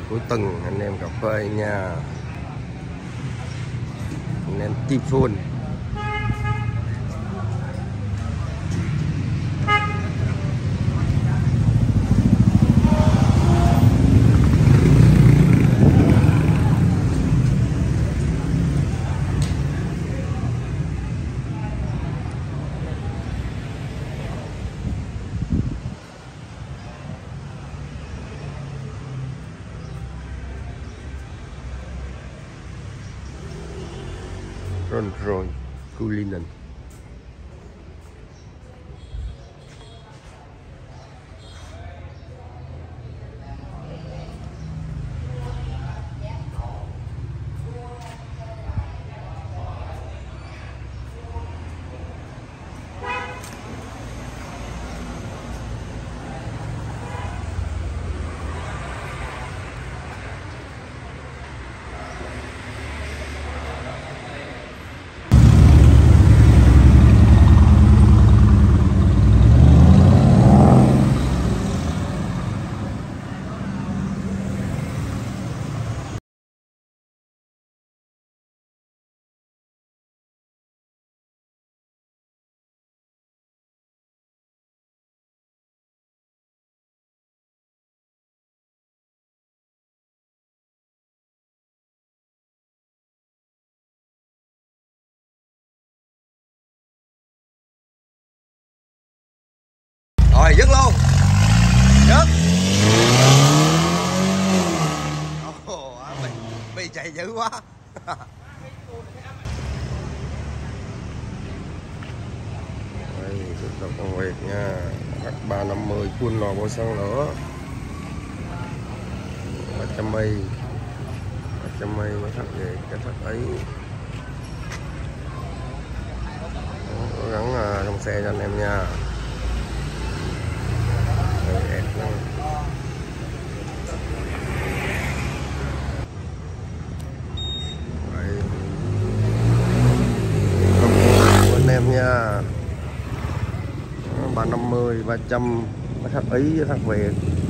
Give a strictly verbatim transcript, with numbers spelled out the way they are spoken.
cuối tuần anh em cà phê nha, anh em chim phun. Rolls Royce Cullinan. Rồi dứt luôn, dứt. Ồ, bị, bị chạy dữ quá. Đây, tiếp tục công việc nha. H ba năm mươi full lò bổ xăng lửa ba trăm mi, ba trăm mi mới thắt về cái thắt ấy. Cố gắng trong xe cho anh em nha. Anh em nha, ba năm mươi, ba trăm thắt ý với thắt Việt.